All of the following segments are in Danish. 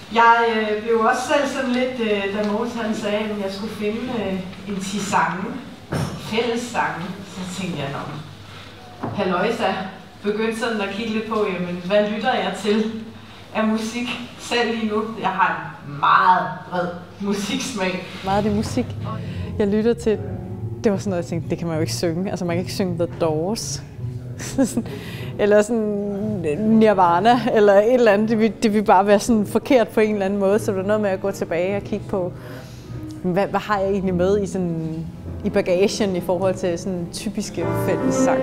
Jeg blev også selv sådan lidt, da Mogens han sagde, at jeg skulle finde en 10 sange, fælles sange. Så tænkte jeg, halløjsa, begyndte sådan at kigge lidt på, jamen, hvad lytter jeg til af musik selv lige nu? Jeg har en meget bred musiksmag. Meget af det musik, jeg lytter til, det var sådan noget, jeg tænkte, det kan man jo ikke synge. Altså man kan ikke synge The Doors. Eller sådan Nirvana, eller et eller andet. Det vil bare være sådan forkert på en eller anden måde. Så det er noget med at gå tilbage og kigge på, hvad har jeg egentlig med i, sådan, i bagagen i forhold til sådan typiske fællessang.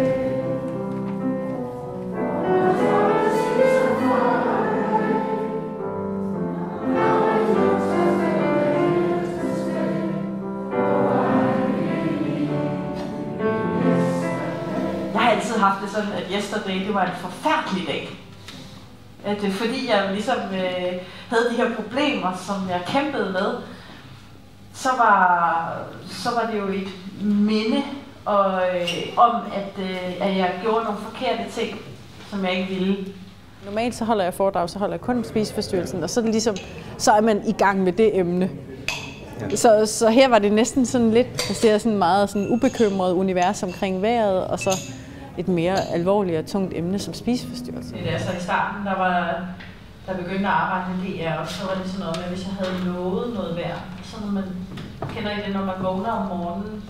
Jeg har altid haft det sådan, at Yesterday, det var en forfærdelig dag. Fordi jeg ligesom havde de her problemer, som jeg kæmpede med, så var det jo et minde om, at jeg gjorde nogle forkerte ting, som jeg ikke ville. Normalt så holder jeg foredrag, så holder jeg kun spiseforstyrrelsen, og så er det ligesom, så er man i gang med det emne. Ja. Så her var det næsten sådan lidt, altså det er sådan meget sådan ubekymret univers omkring vejret, og så et mere alvorligt og tungt emne som spiseforstyrrelse. Det er altså i starten, der begyndte at arbejde med DR, og så var det sådan noget med, hvis jeg havde lovet noget vejr, så når man kender I det, når man vågner om morgenen,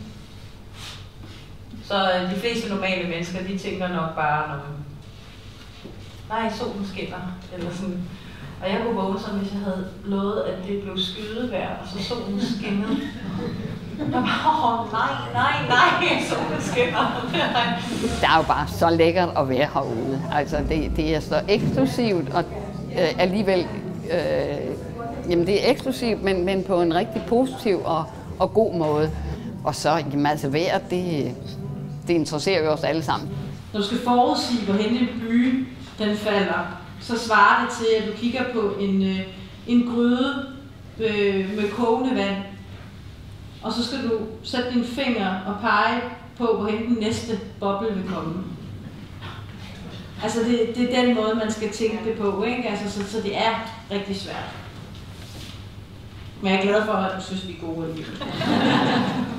så de fleste normale mennesker, de tænker nok bare, nej, solen skinner, eller sådan. Og jeg kunne vågne sådan, hvis jeg havde lovet, at det blev skydevejr, og så solen skinnede. Jeg bare, nej, solen skinner. Det er jo bare så lækkert at være herude. Altså, det er så eksklusivt, og alligevel, jamen det er eksklusivt, men på en rigtig positiv og god måde. Og så, jamen altså vejret, det interesserer jo os alle sammen. Når du skal forudsige, hvorhen en by den falder, så svarer det til, at du kigger på en gryde med kogende vand, og så skal du sætte din finger og pege på, hvorhen den næste boble vil komme. Altså det er den måde, man skal tænke det på, ikke? Altså, så det er rigtig svært. Men jeg er glad for, at du synes, vi er gode alligevel.